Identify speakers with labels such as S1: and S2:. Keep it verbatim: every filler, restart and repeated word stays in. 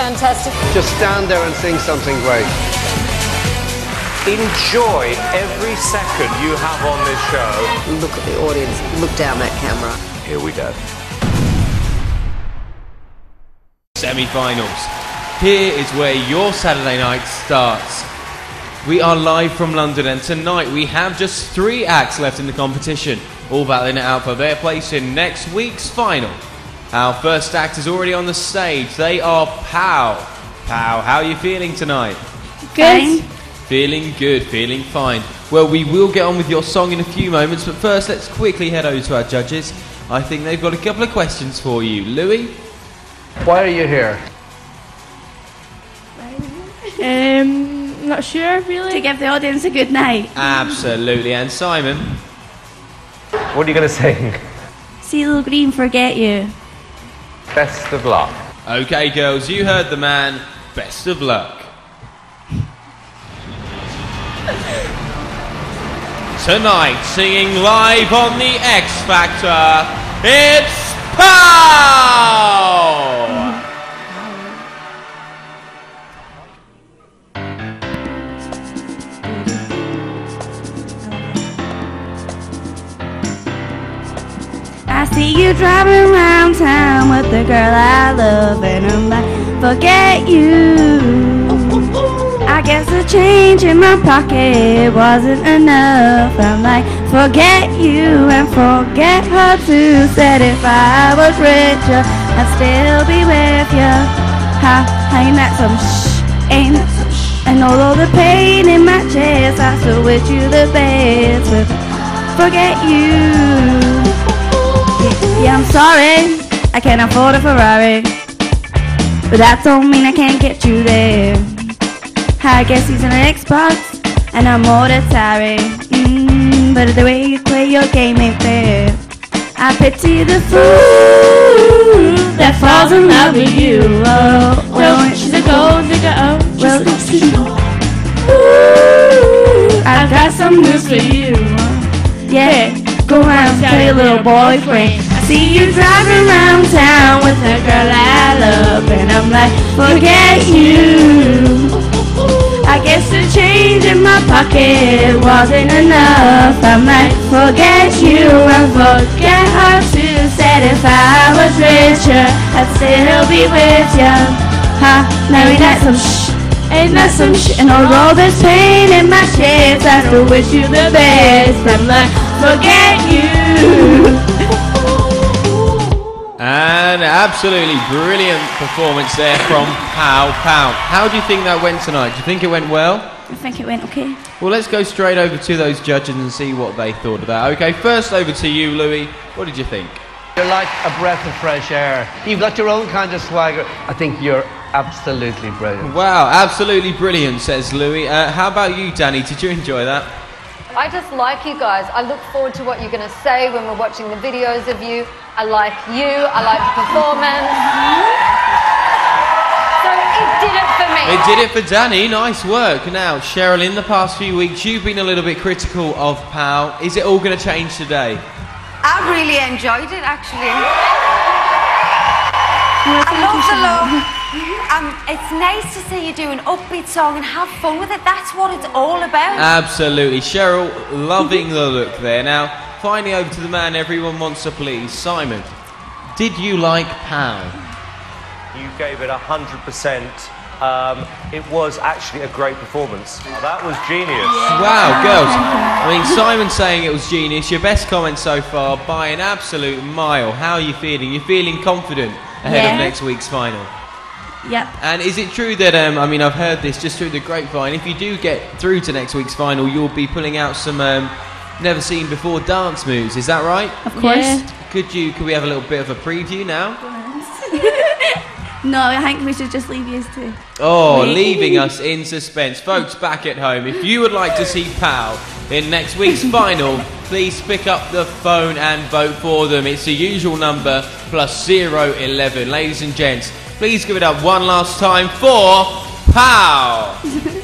S1: fantastic.
S2: Just stand there and sing something great.
S3: Enjoy every second you have on this show.
S4: Look at the audience, look down that camera.
S3: Here we go.
S5: Semi-finals. Here is where your Saturday night starts. We are live from London, and tonight we have just three acts left in the competition, all battling it out for their place in next week's final. Our first act is already on the stage. They are Pow. Pow, how are you feeling tonight?
S6: Good.
S5: Feeling good, feeling fine. Well, we will get on with your song in a few moments, but first let's quickly head over to our judges. I think they've got a couple of questions for you. Louis?
S2: Why are you here?
S6: Um, not sure really.
S7: To give the audience a good night.
S5: Absolutely. And Simon?
S3: What are you going to sing?
S7: CeeLo Green, Forget You.
S3: Best of luck.
S5: Okay, girls, you heard the man. Best of luck. Tonight, singing live on the X Factor, it's Pow!
S7: I see you driving around town with the girl I love, and I'm like, forget you. I guess the change in my pocket wasn't enough. I'm like, forget you and forget her too. Said if I was richer, I'd still be with you. Ha, ain't that some shh, ain't that some shh. And although the pain in my chest, I still wish you the best. With forget you. Yeah, yeah, I'm sorry, I can't afford a Ferrari, but that don't mean I can't get you there. I guess he's an Xbox, and I'm more Atari. Mm, but the way you play your game ain't fair. I pity the fool that falls in love with you. Oh, well, she's a gold digger. Oh, well, ooh, I've got some news for you. Yeah, go around and tell your little boyfriend. I see you driving around town with a girl I love, and I'm like, forget you. I guess the change in my pocket wasn't enough. I might forget you and forget her too. Said if I was richer, I'd still be with you. Ha, now ain't that some shh, ain't that some shh. And although there's pain in my chest, I still wish you the best. I'm like, forget you.
S5: An absolutely brilliant performance there from Pow Pow. How do you think that went tonight? Do you think it went well?
S7: I think it went okay.
S5: Well, let's go straight over to those judges and see what they thought of that. Okay, first over to you, Louis. What did you think?
S2: You're like a breath of fresh air. You've got your own kind of swagger. I think you're absolutely brilliant.
S5: Wow, absolutely brilliant, says Louis. Uh, how about you, Danny? Did you enjoy that?
S1: I just like you guys. I look forward to what you're going to say when we're watching the videos of you. I like you. I like the performance. So it did it for me.
S5: It did it for Danny. Nice work. Now, Cheryl, in the past few weeks, you've been a little bit critical of Pow. Is it all going to change today?
S8: I really enjoyed it, actually. I love the look. Um, it's nice to see you do an upbeat song and have fun with it. That's what it's all about.
S5: Absolutely. Cheryl, loving the look there. Now, finally over to the man everyone wants to please. Simon, did you like Pow?
S3: You gave it one hundred percent. Um, it was actually a great performance. Oh, that was genius.
S5: Wow, girls. I mean, Simon's saying it was genius. Your best comment so far by an absolute mile. How are you feeling? You're feeling confident ahead
S7: Yeah.
S5: of next week's final?
S7: Yep.
S5: And is it true that, um, I mean, I've heard this just through the grapevine, if you do get through to next week's final, you'll be pulling out some um, never seen before dance moves. Is that right?
S7: Of course.
S6: Yeah.
S5: Could you, could we have a little bit of a preview now?
S7: No, I think we should just leave you to.
S5: Oh,
S7: Wait.
S5: leaving us in suspense. Folks back at home, if you would like to see Pow in next week's final, please pick up the phone and vote for them. It's the usual number plus zero eleven. Ladies and gents, please give it up one last time for Pow!